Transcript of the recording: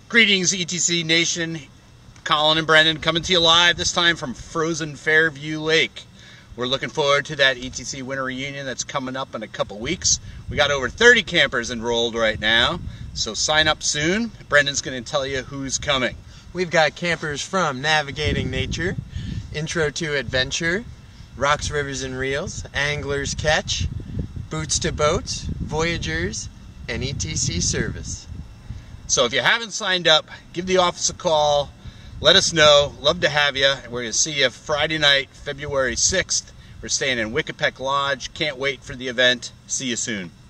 Greetings, ETC Nation. Colin and Brendan coming to you live, this time from frozen Fairview Lake. We're looking forward to that ETC Winter Reunion that's coming up in a couple weeks. We got over 30 campers enrolled right now, so sign up soon. Brendan's going to tell you who's coming. We've got campers from Navigating Nature, Intro to Adventure, Rocks, Rivers, and Reels, Anglers Catch, Boots to Boats, Voyagers, and ETC Service. So if you haven't signed up, give the office a call. Let us know. Love to have you. We're going to see you Friday night, February 6th. We're staying in Wickapec Lodge. Can't wait for the event. See you soon.